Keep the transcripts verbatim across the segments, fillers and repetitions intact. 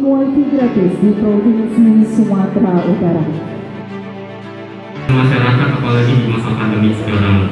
wifi gratis di Provinsi Sumatera Utara. Masyarakat apalagi di masa pandemi sekarang.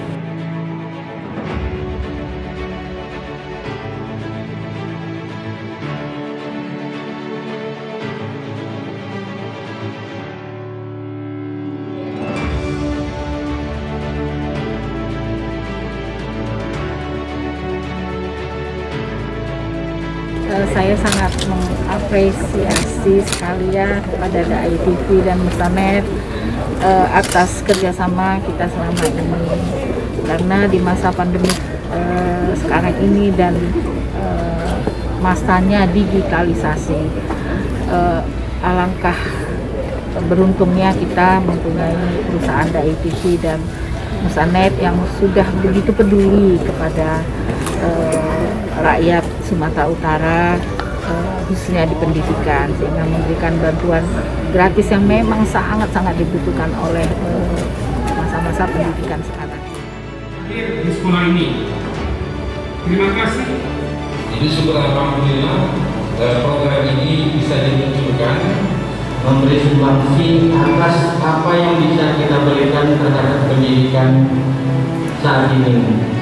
Saya sangat mengapresiasi sekali ya kepada D A I T V dan Musanet uh, atas kerjasama kita selama ini, karena di masa pandemi uh, sekarang ini dan uh, masanya digitalisasi, uh, alangkah beruntungnya kita mempunyai perusahaan D A I T V dan Musanet yang sudah begitu peduli kepada uh, rakyat Sumatera Utara, uh, khususnya di pendidikan, sehingga memberikan bantuan gratis yang memang sangat-sangat dibutuhkan oleh masa-masa uh, pendidikan sekarang. Di sekolah ini, terima kasih. Jadi syukur alhamdulillah program ini bisa dimunculkan, memberi sumbangsi atas apa yang bisa kita berikan terhadap pendidikan saat ini.